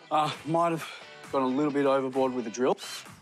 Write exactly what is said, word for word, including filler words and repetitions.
Uh, might have gone a little bit overboard with the drill.